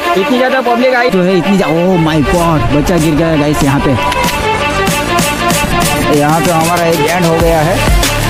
इतनी ज़्यादा पब्लिक आई तो है, इतनी ओह माय गॉड, बच्चा गिर गया गाइस यहाँ पे। यहाँ पे हमारा एक एंड हो गया है।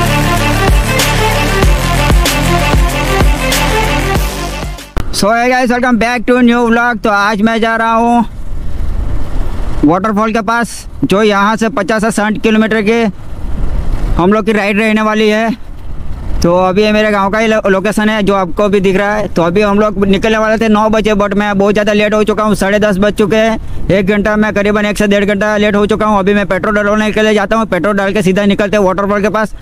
So hi guys, welcome back to new vlog. तो आज मैं जा रहा हूँ वाटरफॉल के पास, जो यहाँ से 50 से 60 किलोमीटर के हम लोग की राइड रहने वाली है। तो अभी ये मेरे गांव का ही लोकेशन है जो आपको भी दिख रहा है। तो अभी हम लोग निकलने वाले थे 9 बजे, बट मैं बहुत ज़्यादा लेट हो चुका हूँ। 10:30 बज चुके हैं। 1 घंटा मैं करीबन 1 से 1.5 घंटा लेट हो चुका हूँ। अभी मैं पेट्रोल डलवाने के लिए जाता हूँ। पेट्रोल डाल के सीधा निकलते हैं वाटरफॉल के पास।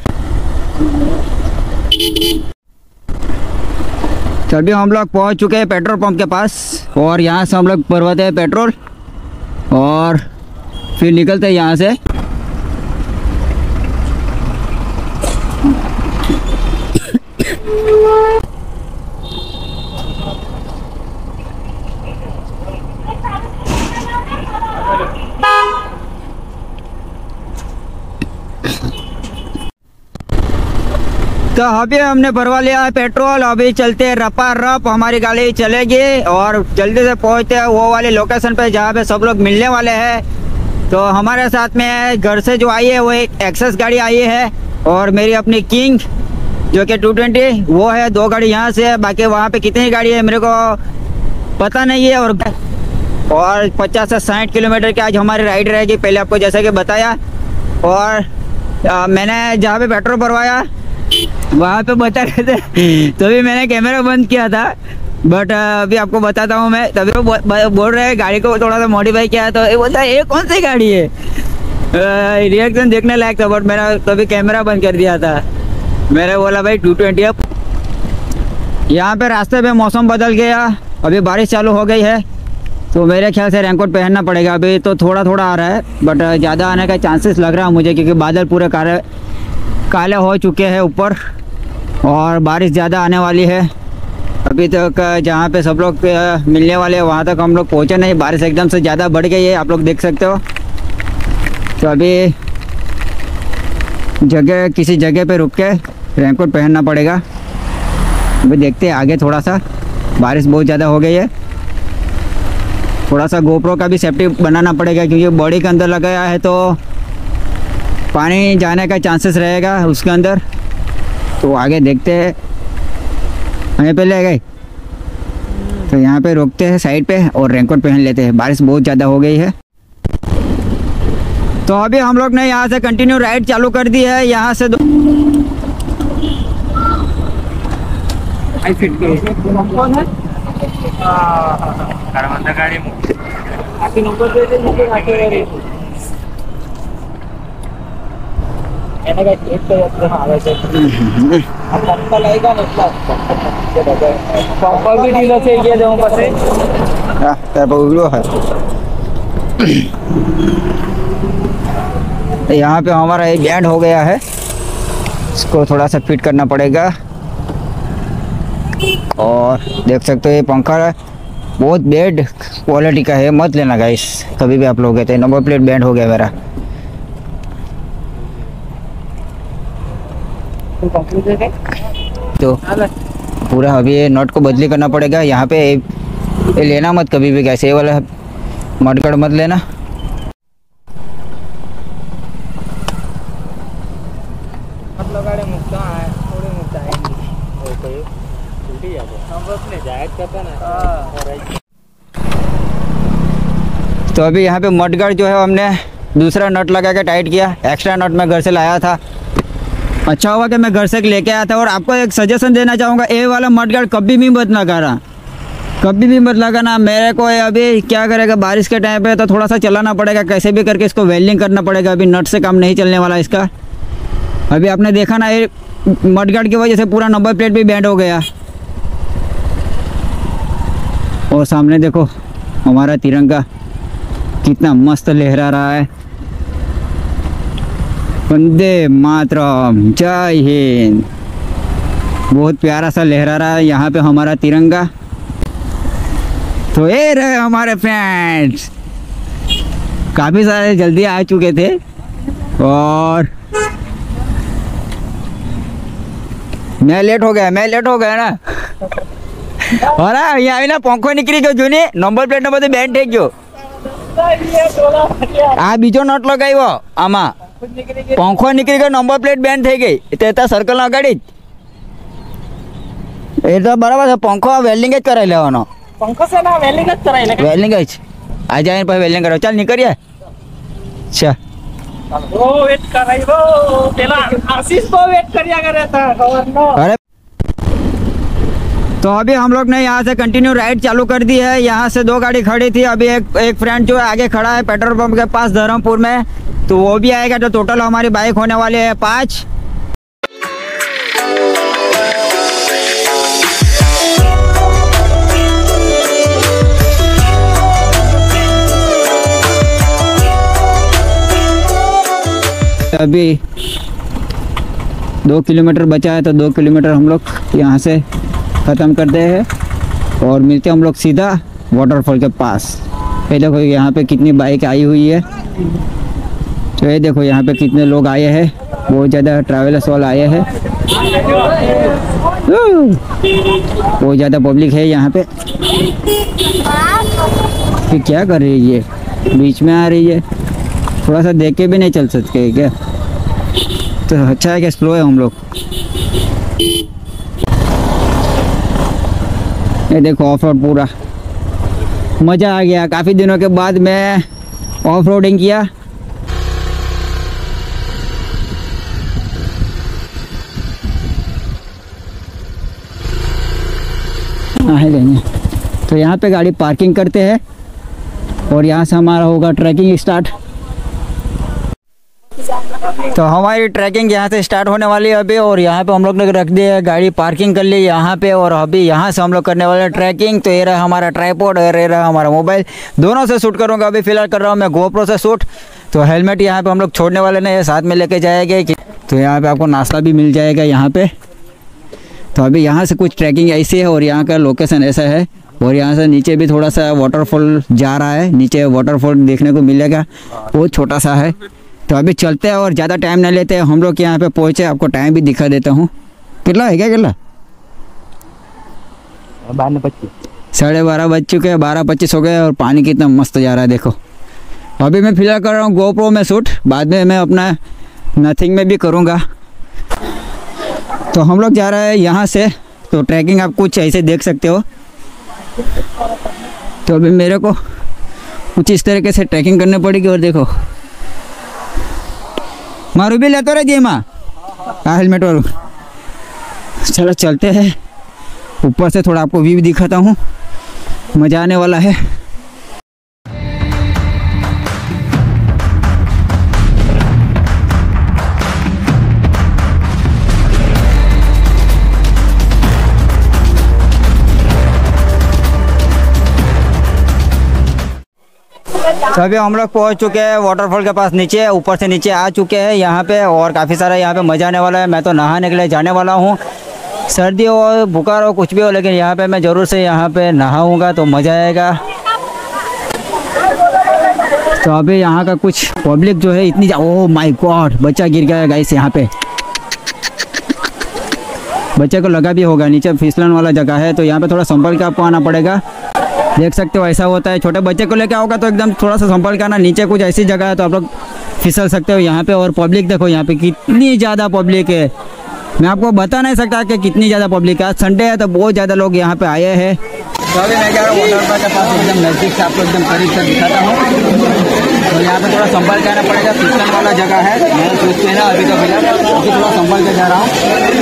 तो अभी हम लोग पहुँच चुके हैं पेट्रोल पंप के पास, और यहाँ से हम लोग भरवाते हैं पेट्रोल और फिर निकलते हैं यहाँ से। तो अभी हमने भरवा लिया है पेट्रोल। अभी चलते हैं रपा रप, हमारी गाड़ी चलेगी और जल्दी से पहुंचते हैं वो वाले लोकेशन पे जहाँ पे सब लोग मिलने वाले हैं। तो हमारे साथ में घर से जो आई है वो एक एक्सेस गाड़ी आई है, और मेरी अपनी किंग जो कि 220 वो है। 2 गाड़ी यहाँ से है, बाकी वहाँ पे कितनी गाड़ी है मेरे को पता नहीं है। और 50 से 60 किलोमीटर की आज हमारी राइड रहेगी, पहले आपको जैसा कि बताया। और मैंने जहाँ पे पेट्रोल भरवाया वहाँ पे बता रहे थे, तो भी मैंने कैमरा बंद किया था, बट अभी आपको बताता हूँ मैं। तभी वो बोल रहे हैं गाड़ी को थोड़ा सा मॉडिफाई किया है। तो ये बोलता है ये कौन सी गाड़ी है, रिएक्शन देखने लायक था, बट मैंने तभी कैमरा बंद कर दिया था। मैंने बोला भाई 220 है। यहाँ पे रास्ते पे मौसम बदल गया, अभी बारिश चालू हो गई है, तो मेरे ख्याल से रेनकोट पहनना पड़ेगा। अभी तो थोड़ा थोड़ा आ रहा है, बट ज़्यादा आने का चांसेस लग रहा है मुझे, क्योंकि बादल पूरे काले हो चुके हैं ऊपर, और बारिश ज़्यादा आने वाली है। अभी तक जहाँ पे सब लोग मिलने वाले हैं वहाँ तक हम लोग पहुँचे नहीं, बारिश एकदम से ज़्यादा बढ़ गई है, आप लोग देख सकते हो। तो अभी किसी जगह पे रुक के रेनकोट पहनना पड़ेगा। अभी देखते हैं आगे, थोड़ा सा बारिश बहुत ज़्यादा हो गई है। थोड़ा सा गोप्रो का भी सेफ्टी बनाना पड़ेगा, क्योंकि बॉडी के अंदर लगाया है तो पानी जाने का चांसेस रहेगा उसके अंदर। तो आगे देखते हैं, वहीं पे ले गए तो यहाँ पे रोकते हैं साइड पे और रेनकोट पहन लेते हैं। बारिश बहुत ज़्यादा हो गई है। तो अभी हम लोग ने यहाँ से कंटिन्यू राइड चालू कर दी है। यहाँ से यहाँ पे हमारा एक बैंड हो गया है, इसको थोड़ा सा फिट करना पड़ेगा। और देख सकते हो ये पंखा बहुत बेड क्वालिटी का है, मत लेना गाइस कभी भी आप लोग कहते हैं। नंबर प्लेट बैंड हो गया मेरा। तो पूरा अभी ये नट को बदली करना पड़ेगा। यहाँ पे ये लेना मत कभी भी कैसे, वाला मडकड़ मत लेना। तो अभी यहाँ पे मडगार्ड जो है हमने दूसरा नट लगा के टाइट किया। एक्स्ट्रा नट मैं घर से लाया था, अच्छा हुआ कि मैं घर से लेके आया था। और आपको एक सजेशन देना चाहूँगा, ये वाला मडगार्ड कभी भी मत लगाना, कभी भी मत लगाना। मेरे को अभी क्या करेगा, बारिश के टाइम पे तो थोड़ा सा चलाना पड़ेगा, कैसे भी करके इसको वेल्डिंग करना पड़ेगा। अभी नट से काम नहीं चलने वाला इसका। अभी आपने देखा ना, ये मडगार्ड की वजह से पूरा नंबर प्लेट भी बैंड हो गया। और सामने देखो हमारा तिरंगा कितना मस्त लहरा रहा है। वंदे मातरम, जय हिंद। बहुत प्यारा सा लहरा रहा है यहाँ पे हमारा तिरंगा। तो ये रहे हमारे फ्रेंड्स, काफ़ी सारे जल्दी आ चुके थे। और मैं लेट हो गया ना અરે અહીંયા આવીને પંખો નીકળી ગયો જૂની નંબર પ્લેટ ને બધું બેન્ડ થઈ ગયો આ બીજો નટ લગાવ્યો આમાં પંખો નીકળી ગયો નંબર પ્લેટ બેન્ડ થઈ ગઈ તે સર્કલ અગાડી જ એ તો બરાબર છે પંખો વેલ્ડિંગ જ કરાવી લેવાનો પંખો છે ને વેલ્ડિંગ જ કરાવી લે વેલ્ડિંગ જ આજે આવીને પછી વેલ્ડિંગ કરો ચાલ નીકળીએ અચ્છા ઓ વેટ કરાવ્યો પેલા આશીષ બહુ વેટ કર્યા કરે था खबर अरे तो अभी हम लोग ने यहाँ से कंटिन्यू राइड चालू कर दी है। यहाँ से 2 गाड़ी खड़ी थी, अभी एक फ्रेंड जो है आगे खड़ा है पेट्रोल पंप के पास धर्मपुर में, तो वो भी आएगा। तो टोटल हमारी बाइक होने वाली है 5। अभी 2 किलोमीटर बचा है, तो 2 किलोमीटर हम लोग यहाँ से ख़त्म करते हैं और मिलते हैं हम लोग सीधा वाटरफॉल के पास। ये देखो यहाँ पे कितनी बाइक आई हुई है, तो ये देखो यहाँ पे कितने लोग आए हैं, बहुत ज़्यादा ट्रैवलर्स वाले आए हैं, बहुत ज़्यादा पब्लिक है यहाँ पे। ये क्या कर रही है, ये बीच में आ रही है, थोड़ा सा देख के भी नहीं चल सकते क्या? तो अच्छा है कि स्लो है हम लोग। ये देखो ऑफ रोड पूरा मज़ा आ गया। काफ़ी दिनों के बाद मैं ऑफ रोडिंग किया। तो यहाँ पे गाड़ी पार्किंग करते हैं और यहाँ से हमारा होगा ट्रैकिंग स्टार्ट। तो हमारी ट्रैकिंग यहाँ से स्टार्ट होने वाली है अभी, और यहाँ पे हम लोग ने रख दिया गाड़ी पार्किंग कर ली यहाँ पे, और अभी यहाँ से हम लोग करने वाले ट्रैकिंग। तो ये रहा हमारा ट्राइपॉड और ये रहा हमारा मोबाइल, दोनों से शूट करूँगा। अभी फ़िलहाल कर रहा हूँ मैं गोप्रो से शूट। तो हेलमेट यहाँ पे हम लोग छोड़ने वाले नहीं है, साथ में लेके जाएंगे। तो यहाँ पे आपको नाश्ता भी मिल जाएगा यहाँ पे। तो अभी यहाँ से कुछ ट्रैकिंग ऐसी है और यहाँ का लोकेशन ऐसा है, और यहाँ से नीचे भी थोड़ा सा वाटरफॉल जा रहा है, नीचे वाटरफॉल देखने को मिलेगा, बहुत छोटा सा है। तो अभी चलते हैं और ज़्यादा टाइम नहीं लेते हैं, हम लोग यहाँ पे पहुँचे। आपको टाइम भी दिखा देता हूँ, कितना है क्या, कितना 12:30 बज चुके हैं, 12:25 हो गए, और पानी कितना मस्त जा रहा है देखो। अभी मैं फ़िलहाल कर रहा हूँ गोप्रो में शूट, बाद में मैं अपना नथिंग में भी करूँगा। तो हम लोग जा रहे हैं यहाँ से, तो ट्रैकिंग आप कुछ ऐसे देख सकते हो। तो अभी मेरे को कुछ इस तरीके से ट्रैकिंग करनी पड़ेगी। और देखो मारू भी लेते रहे जी माँ हेलमेट वालों। चलो चलते हैं, ऊपर से थोड़ा आपको व्यू दिखाता हूँ, मज़ा आने वाला है। तो अभी हम लोग पहुंच चुके हैं वाटरफॉल के पास, नीचे ऊपर से नीचे आ चुके हैं यहाँ पे, और काफ़ी सारा यहाँ पे मज़ा आने वाला है। मैं तो नहाने के लिए जाने वाला हूँ, सर्दी हो बुखार हो कुछ भी हो, लेकिन यहाँ पे मैं ज़रूर से यहाँ पे नहाऊँगा, तो मज़ा आएगा। तो अभी यहाँ का कुछ पब्लिक जो है इतनी, ओह माय गॉड, बच्चा गिर गया है गाइस। यहाँ पे बच्चे को लगा भी होगा, नीचे फिसलन वाला जगह है, तो यहाँ पे थोड़ा संभल के आपको आना पड़ेगा। देख सकते हो ऐसा होता है, छोटे बच्चे को लेके आओगे तो एकदम थोड़ा सा संभल के आना, नीचे कुछ ऐसी जगह है तो आप लोग फिसल सकते हो यहाँ पे। और पब्लिक देखो यहाँ पे कितनी ज़्यादा पब्लिक है, मैं आपको बता नहीं सकता कि कितनी ज़्यादा पब्लिक है। आज संडे है तो बहुत ज़्यादा लोग यहाँ पे आए हैं। तो अभी मैं क्या वाटरफॉल के पास एकदम नज़दीक से आपको एकदम करीब से दिखाता हूँ। तो यहाँ पे थोड़ा संभल के आना पड़ेगा, फिसलन वाला जगह है, मैं सोच के ना अभी तो फिलहाल थोड़ा संभल के जा रहा हूँ।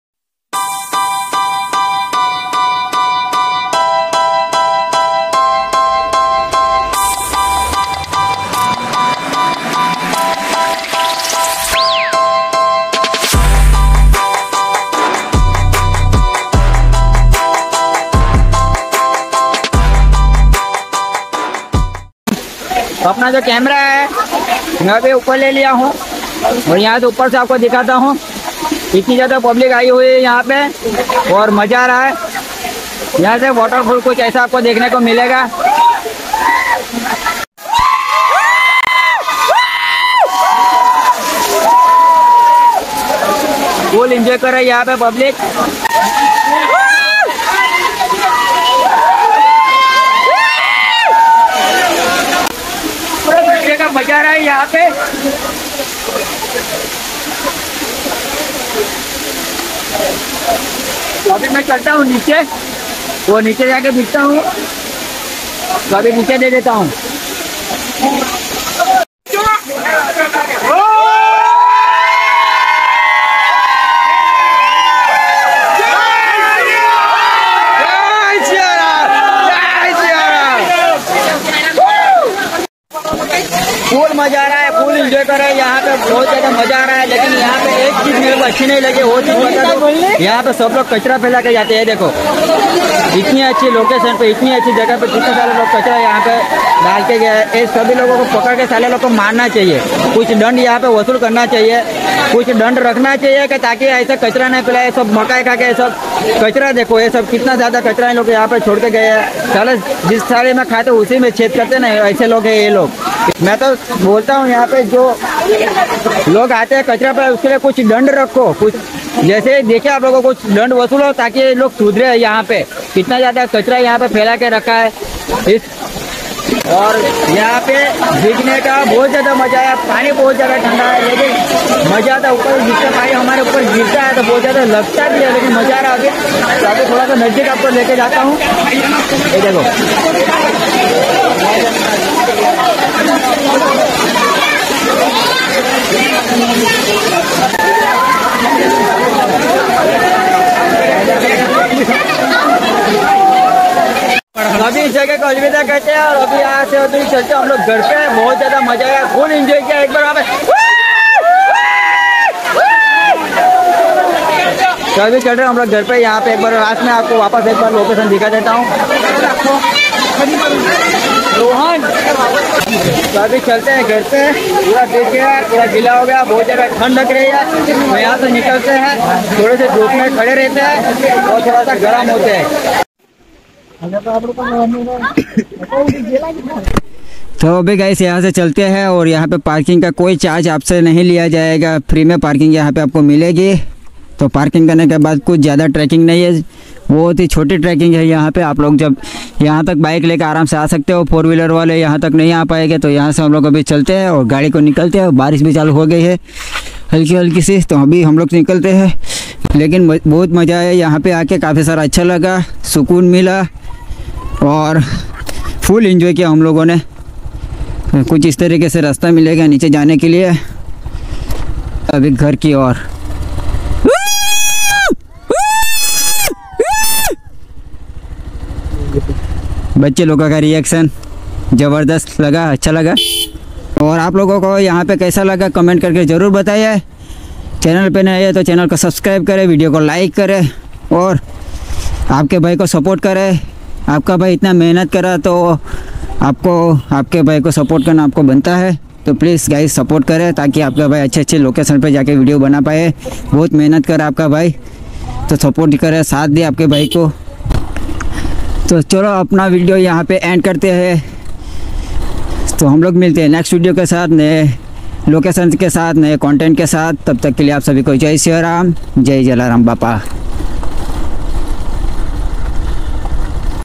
अपना जो कैमरा है मैं भी ऊपर ले लिया हूँ, और यहाँ से ऊपर से आपको दिखाता हूँ। इतनी ज़्यादा पब्लिक आई हुई है यहाँ पे, और मज़ा आ रहा है। यहाँ से वाटरफॉल कुछ ऐसा आपको देखने को मिलेगा। फुल एंजॉय कर रही है यहाँ पे पब्लिक। पे। अभी मैं चलता हूँ नीचे, वो नीचे जाके दिखता हूँ, तो अभी नीचे दे देता हूँ। फुल मजा आ रहा है, फुल एंजॉय कर रहे हैं। यहाँ पे बहुत ज्यादा मजा आ रहा है, लेकिन यहाँ पे एक चीज मेरे को अच्छी नहीं लगी, वो चीज बता दो। यहाँ पे सब लोग कचरा फैला के जाते हैं। देखो इतनी अच्छी लोकेशन पे, इतनी अच्छी जगह पे कितने सारे लोग कचरा यहाँ पे डाल के गए। ये सभी लोगों को पकड़ के सारे लोग को मारना चाहिए, कुछ दंड यहाँ पे वसूल करना चाहिए, कुछ दंड रखना चाहिए कि ताकि ऐसा कचरा नहीं फैलाए। सब मकाई खा के सब कचरा, देखो ये सब कितना ज्यादा कचरा इन लोग यहाँ पे छोड़ के गए हैं। साले जिस थाली में खाते उसी में छेद करते ना, ऐसे लोग हैं ये लोग। मैं तो बोलता हूँ यहाँ पे जो लोग आते हैं कचरा पे, उसके लिए कुछ दंड रखो, कुछ जैसे देखे आप लोगों को कुछ दंड वसूलो ताकि ये लोग सुधरे। यहाँ पे कितना ज्यादा कचरा यहाँ पे फैला के रखा है इस, और यहाँ पे भीगने का बहुत ज्यादा मजा आया। पानी बहुत ज्यादा ठंडा है, लेकिन मजा आता ऊपर जितना पानी हमारे ऊपर गिरता है तो बहुत ज्यादा लगता भी है, लेकिन मजा आ रहा है। अभी थोड़ा सा नजदीक आपको लेके जाता हूँ। ये देखो अभी इस जगह को अलविदा कहते हैं, और अभी यहाँ से अभी चलते हम लोग घर पे। बहुत ज्यादा मजा आया, फुल एंजॉय किया एक बार वहाँ पे। तो अभी चल रहे हम लोग घर पे। यहाँ पे एक बार रात में आपको वापस एक बार लोकेशन दिखा देता हूँ। रोहन, तो अभी चलते हैं घर पे। पूरा देख गया, पूरा गीला हो गया, बहुत ज्यादा ठंड लग रही है। तो यहाँ से निकलते हैं, थोड़े से धूप में खड़े रहते हैं और थोड़ा सा गर्म होते हैं। तो अभी गाइस यहाँ से चलते हैं, और यहाँ पे पार्किंग का कोई चार्ज आपसे नहीं लिया जाएगा, फ्री में पार्किंग यहाँ पे आपको मिलेगी। तो पार्किंग करने के बाद कुछ ज़्यादा ट्रैकिंग नहीं है, बहुत ही छोटी ट्रैकिंग है। यहाँ पे आप लोग जब यहाँ तक बाइक लेकर आराम से आ सकते हो। 4 व्हीलर वाले यहाँ तक नहीं आ पाएंगे, तो यहाँ से हम लोग अभी चलते हैं और गाड़ी को निकलते हैं। बारिश भी चालू हो गई है हल्की हल्की सी, तो अभी हम लोग निकलते हैं। लेकिन बहुत मज़ा आया यहाँ पे आके, काफ़ी सारा अच्छा लगा, सुकून मिला और फुल एंजॉय किया हम लोगों ने। कुछ इस तरीके से रास्ता मिलेगा नीचे जाने के लिए अभी घर की ओर। बच्चे लोगों का रिएक्शन ज़बरदस्त लगा, अच्छा लगा। और आप लोगों को यहाँ पे कैसा लगा कमेंट करके ज़रूर बताइए। चैनल पे नए है तो चैनल को सब्सक्राइब करें, वीडियो को लाइक करें और आपके भाई को सपोर्ट करें। आपका भाई इतना मेहनत करा तो आपको आपके भाई को सपोर्ट करना आपको बनता है। तो प्लीज़ गाइस सपोर्ट करें ताकि आपका भाई अच्छे अच्छे लोकेशन पे जाके वीडियो बना पाए। बहुत मेहनत करा आपका भाई, तो सपोर्ट करें, साथ दे आपके भाई को। तो चलो अपना वीडियो यहाँ पे एंड करते हैं। तो हम लोग मिलते हैं नेक्स्ट वीडियो के साथ, नए लोकेशन के साथ, नए कंटेंट के साथ। तब तक के लिए आप सभी को जय श्री राम, जय जलाराम बापा।